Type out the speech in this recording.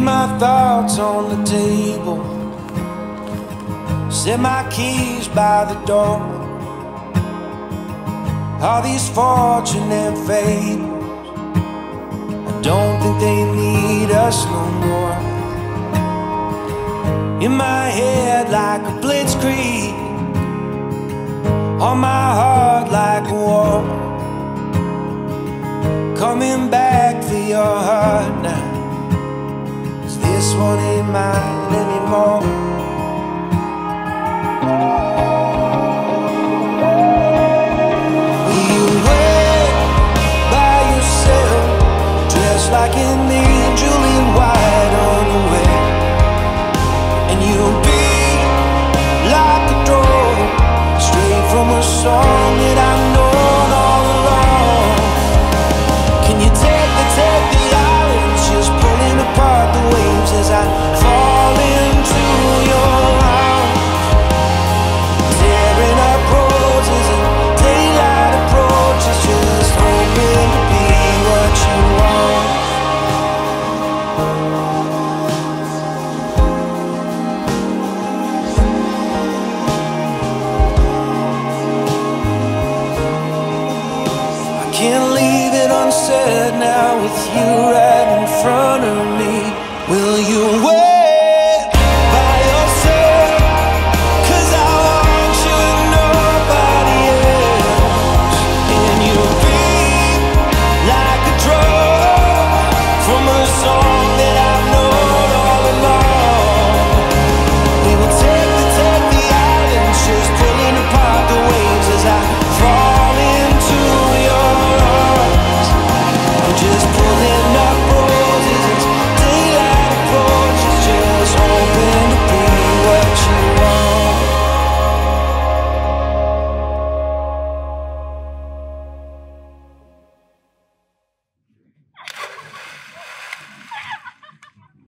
my thoughts on the table, set my keys by the door. All these fortune and fables, I don't think they need us no more. In my head like a blitzkrieg, on my heart like a war. Coming back for your heart now, 'cause this one ain't mine anymore. You wait by yourself, dressed like an angel in white underwear, and you'll be like a door, straight from a song that I've known all along. Can you take the hours, just pulling apart the waves as I fall into your arms, tearing up roses and daylight approaches, just hoping to be what you want. Can't leave it unsaid now with you right in front of me. Will you wait?